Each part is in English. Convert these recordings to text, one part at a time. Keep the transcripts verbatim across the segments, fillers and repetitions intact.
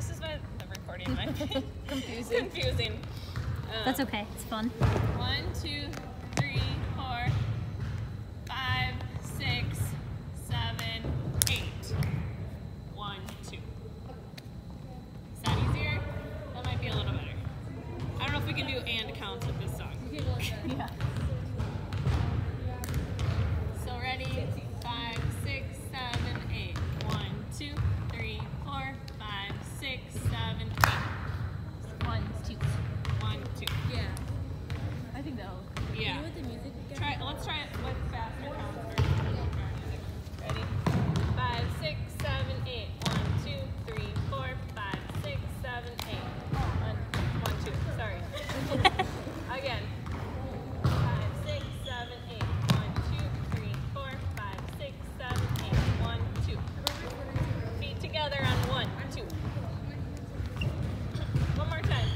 this is why the recording might be confusing. confusing. Um, That's okay. It's fun. One, two, three, four, five, six, seven, eight. One, two. Is that easier? That might be a little better. I don't know if we can do and counts with this song. Yeah. So ready? Five, six, seven, eight. One, two, three, four, five, six, seven, eight. One, two. One, two. Yeah. I think that'll. Yeah. With the music again? Try. Let's try it with faster counts first. Ready? Five, six, seven, eight. One, two, three, four, five, six, seven, eight. One, one, two. Sorry. Again. Five, six, seven, eight. One, two, three, four, five, six, seven, eight. One, two. Feet together on one, two. One more time.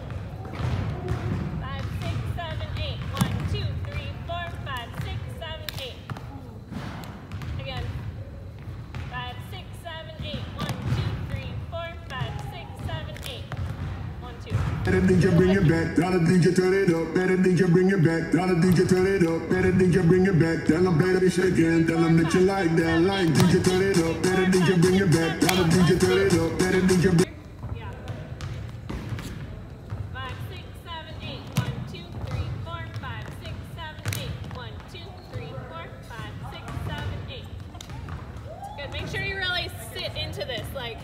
Five, six, seven, eight. One, two, three, four, five, six, seven, eight. Again. Five, six, seven, eight. One, two, three, four, five, six, seven, eight. One, two. Better D J bring it back, tell the D J turn it up. Better D J bring it back, tell the D J turn it up. Better D J bring it back, tell them better be shaking. Tell them that you like that line. D J turn it up, better D J bring it back, tell the D J turn it up. Better D J bring Yeah. Five, six, seven, eight. One, two, three, four, five, six, seven, eight. One, two, three, four, five, six, seven, eight. Good. Make sure you really sit into this, like,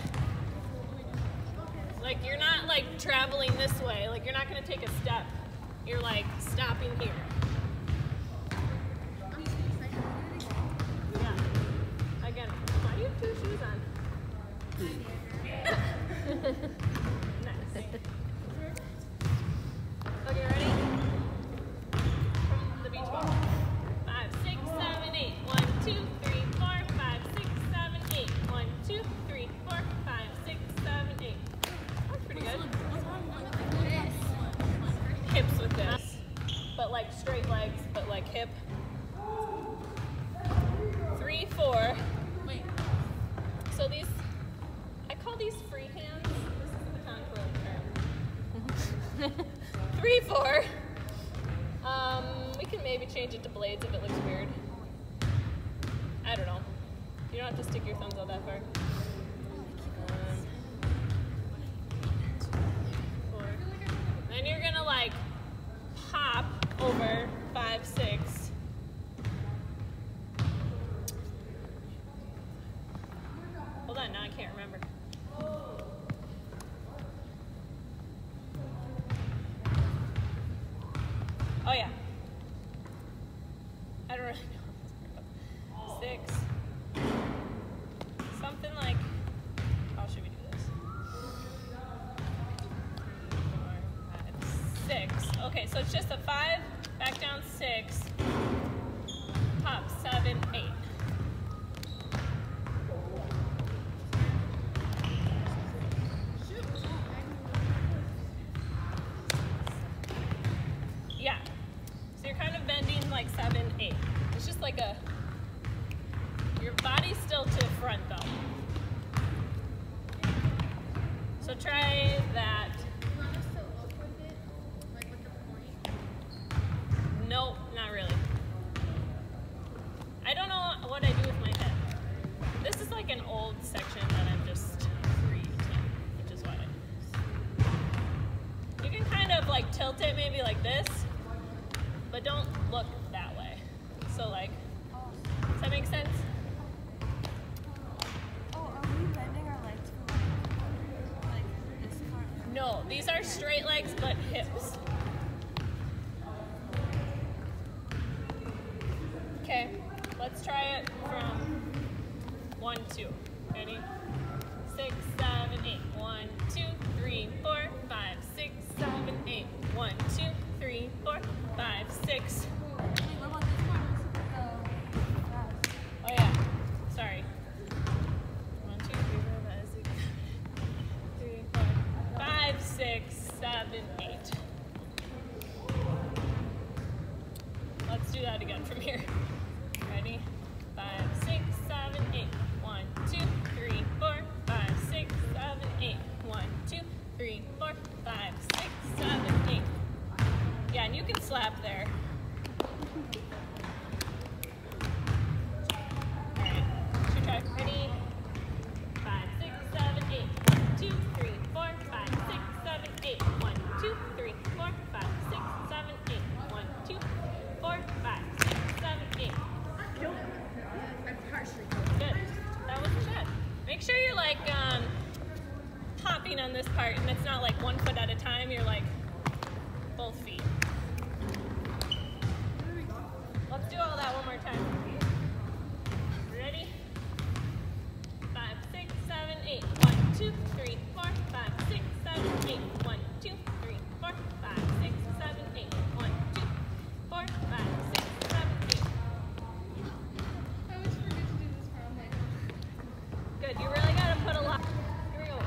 like you're not like traveling this way. Like you're not gonna take a step. You're like stopping here. Yeah. Again. Why do you have two shoes on? Nice. Okay, ready? From the beach ball. Five, six, seven, eight. One, two, three, four, five, six, seven, eight. One, two, three, four, five, six, seven, eight. That's pretty good. Hips with this. But like straight legs, but like hip. Three, four. Wait. So these, I call these free hands. This is the contour term. Three, four. Um, we can maybe change it to blades if it looks weird. I don't know. You don't have to stick your thumbs out that far. Um, four. Then you're gonna like hop over five, six. Hold on, now I can't remember. Oh yeah. I don't really know. Six. Something like, how should we do this? Four, five, six. Okay, so it's just a five, back down six, hop seven, eight. Yeah. So you're kind of bending like seven, eight. It's just like a, your body's still to the front though. So try that. You want us to look with it? Like with the point? Nope, not really. I don't know what I do with my head. This is like an old section that I'm just reading, which is why. You can kind of like tilt it maybe like this, but don't look that way. So like, does that make sense? Oh, are we bending our legs from like this far? No, these are straight legs, but hips. Okay, let's try it from one, two. Ready? Six, seven, eight. One, two, three, four, five, six, seven, eight. One, two, three, four, five, six. Wait, what about this one? Oh yeah, sorry. One, two, three, four, five, six, three, four, five, six, seven, eight. Let's do that again from here. Ready? Five, six, seven, eight. One, two, three, four, five, six, seven, eight. One, slap there. All right, should try. Ready? Five, six, seven, eight. One, two, three, four, five, six, seven, eight. One, two, three, four, five, six, seven, eight. One, two, four, five, six, seven, eight. Good. That was good. Make sure you're like um, hopping on this part, and it's not like one foot at a time. You're like both feet. Let's do all that one more time. Ready? Five, six, seven, eight. One, two, three, four, five, six, seven, eight. One, two, three, four, five, six, seven, eight. One, two, four, five, six, seven, eight. I always forget to do this for all my. Good. You really gotta put a lot. Here we go.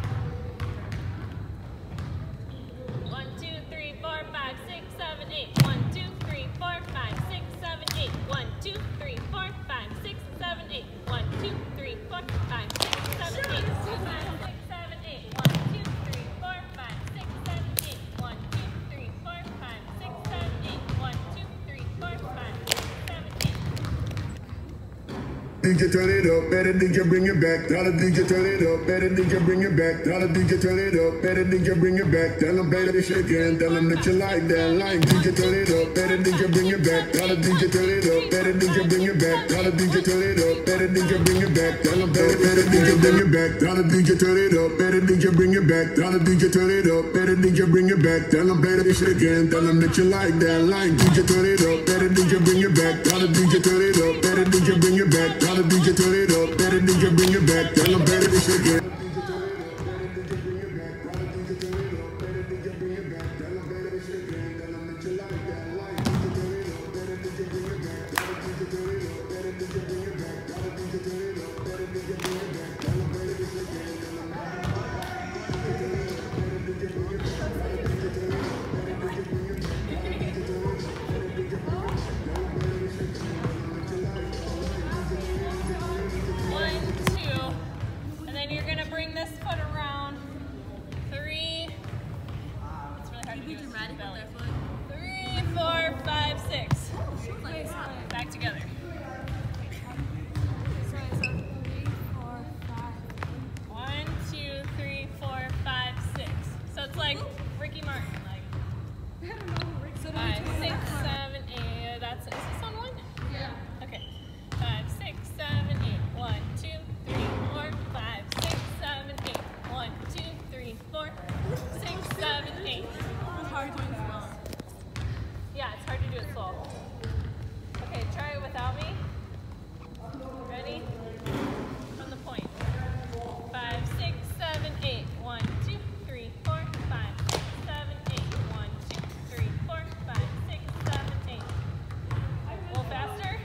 One, two, three, four, five, six, seven, eight. One, two, three, four, five, six, seven, eight. One, two, three, four, five, six, seven, eight. One, two, three, four, five, six, seven, eight. Two, five, six, seven, eight. One, two, three, four, five, six, seven, eight. One, two, three, four, five, six, seven, eight. One, two, three, four, five, six, seven, eight. D J turn it up, better D J bring it back. Tell the D J turn it up, better D J bring it back. Tell the D J turn it up, better D J bring it back. Tell them better shake it, tell them that you like that line. D J turn it up, better D J bring it back. Tell the D J turn it up, better D J bring it back. Tell the D J turn it up, better D J bring it back. Tell them better, better D J bring it back. Tell the D J turn it up, better D J bring it back. Tell the D J turn it up, better D J bring it back. Tell them better shake it, tell them that you like that line. D J turn it up, better D J bring it back. Tell the D J turn it up, better D J bring it back. Tell the D J turn it up, better D J bring it back. Tell them better shake it. One, two, and then you're gonna bring this foot around. Three. It's really hard to do dramatic with their foot. Three, four, five, six. Back together. One, two, three, four, five, six. So it's like Ricky Martin, like five, six, seven, eight. That's is this on one? Yeah. Okay. Five, six, seven, eight. One, two, three, four, five, six, seven, eight. One, two, three, four, six, seven, eight. It's hard doing slow. Yeah, it's hard to do it slow. Okay, try it without me. Ready? From the point. Five, six, seven, eight. One, two, three, four, five, six, seven, eight. One, two, three, four, five, six, seven, eight. A little faster?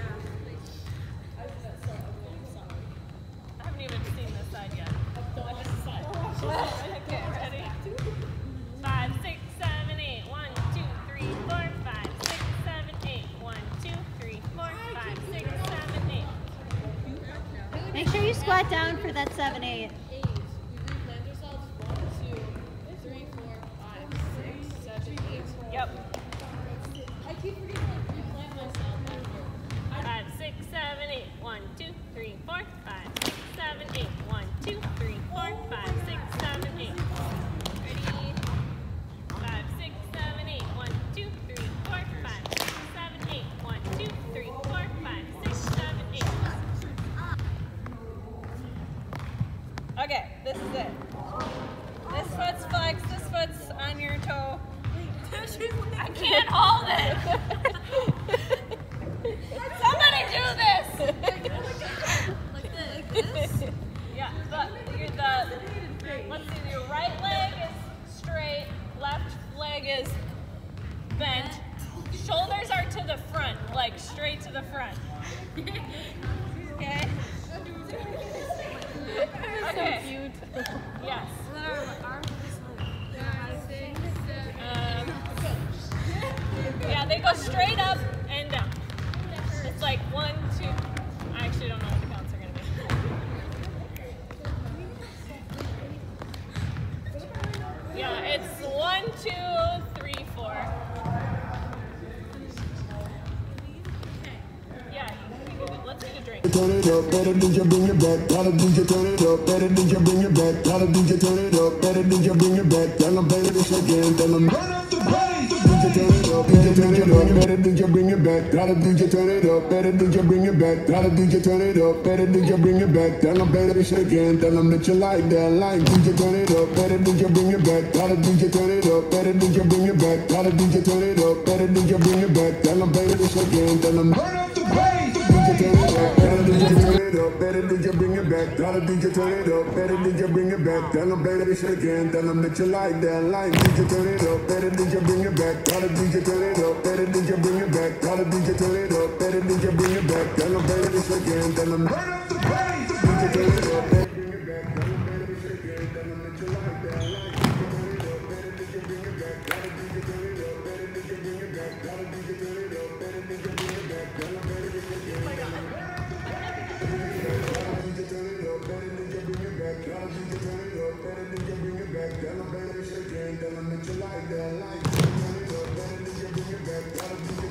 I haven't even seen this side yet. Look at this side. Okay, ready? Five, six, seven, eight. One, two, three, four, five, six, seven, eight. One, two, three, four, five, six, seven, eight. Make sure you squat down for that seven, eight. Eight. You do plant yourselves. One, two, three, four, five, six, seven, eight. Yep. I keep forgetting to replant myself. Five, six, seven, eight. One, two, three, four, five, six, seven, eight. One, two, three, four, five, six, seven, eight. Ready? Five, six, seven, eight. One, two, three, four, five, six, seven, eight. One, two, three, four, five, six, seven, eight. Okay, this is it. This foot's flexed, this foot's on your toe. I can't hold it. Somebody do this. Like this? Yeah, the, your, the, let's see, your right leg is straight, left leg is bent. Shoulders are to the front, like straight to the front. Okay? Okay. Cute. Yes. Um, yeah, they go straight up and down. It's like one, two. I actually don't know what the counts are going to be. Yeah, it's one, two, three, four. three. Turn it up, better D J bring it back. Tell the D J turn it up, better D J bring it back. Tell the D J turn it up, better D J bring it back. Tell them play this again, tell them turn up the bass. D J turn it up, D J turn it up, better D J bring it back. Tell the D J turn it up, better D J bring it back. Tell the D J turn it up, better D J bring it back. Tell them play this again, tell them that you like that line. D J turn it up, better D J bring it back. Tell the D J turn it up, better D J bring it back. Tell the D J turn it up, better D J bring it back. Tell them play this again, tell them turn up the bass. D J turn it up, better D J turn it up, better D J bring it back. Tell the D J turn it up, better D J bring it back. Tell them play this again, tell them that you like that line. D J turn it up, better D J bring it back. Tell the D J turn it up, better D J bring it back. Tell the D J turn it up, better D J bring it back. Tell them play this again, tell them turn up the bass. D J turn it up, better bring it back. Tell them play this again, tell them that you like that line. D J turn it up, better D J bring it back. Tell the D J turn it up, better D J bring it back. Tell the D J turn it up, better D J bring it back. Tell them play this again. Tell them that you like that life. Turn it up, better than you bring it back.